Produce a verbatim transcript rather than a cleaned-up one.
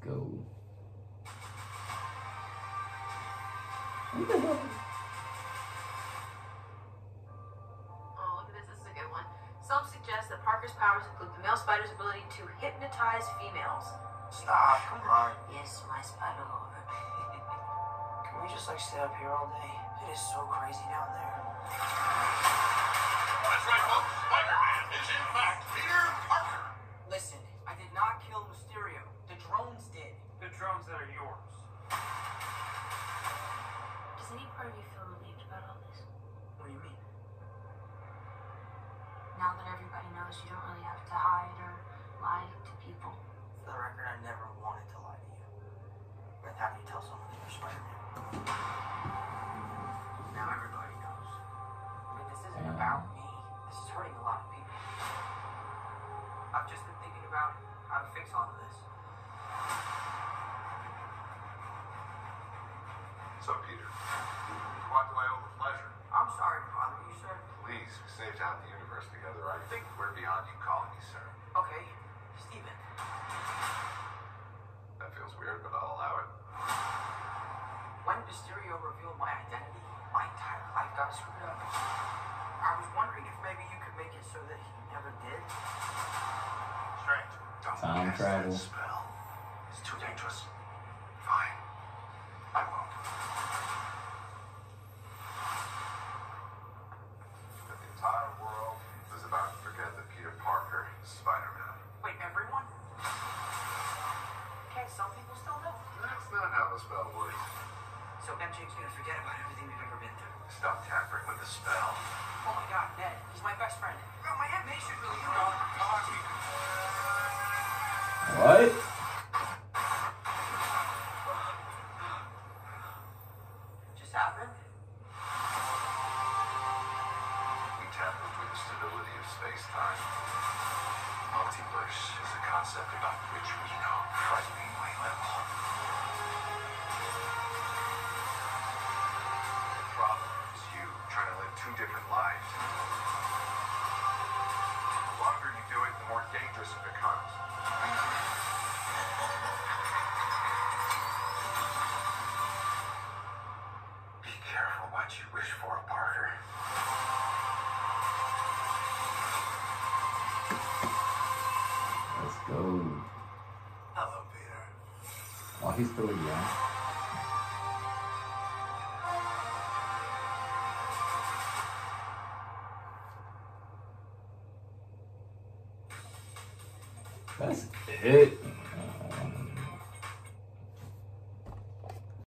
go. Oh, look at this. This is a good one. Some suggest that Parker's powers include the male spider's ability to hypnotize females. Stop, come on. Yes, my spider lord. Can we just like stay up here all day? It is so crazy down there. That's right, folks. Spider-Man is in fact Peter Parker. Listen, I did not kill Mysterio. The drones did. The drones that are yours. Does any part of you feel relieved about all this? What do you mean? Now that everybody knows, you don't really have to hide or lie to people. For the record, I never wanted to lie to you. But how do you tell someone that you're Spider-Man? Now everybody knows. I mean, this isn't about me. This is hurting a lot of people. I've just been thinking about how to fix all of this. So, Peter, why do I owe the pleasure? I'm sorry to bother you, sir. Please, we saved half the universe together. I think we're beyond you calling me sir. Okay, Steven. That feels weird, but I'll allow it. When Mysterio revealed my identity, my entire life got screwed up. I was wondering if maybe you could make it so that he never did. Strange. Don't Time cast travel. that spell. It's too dangerous. Fine. I won't. But the entire world is about to forget that Peter Parker is Spider-Man. Wait, everyone? Okay, some people still know. That's not how the spell works. So M J's gonna forget about everything we've ever been through. Stop tampering with the spell. Oh my god, Ned, he's my best friend. Bro, my Aunt May should really know. What? Just happened? We tampered with the stability of space-time. Multiverse is a concept about which we know frighteningly little. The problem is you trying to live two different lives. The longer you do it, the more dangerous it becomes. Be careful what you wish for, Parker. Let's go. Hello, Peter. Oh, he's still young. That's it. Uh,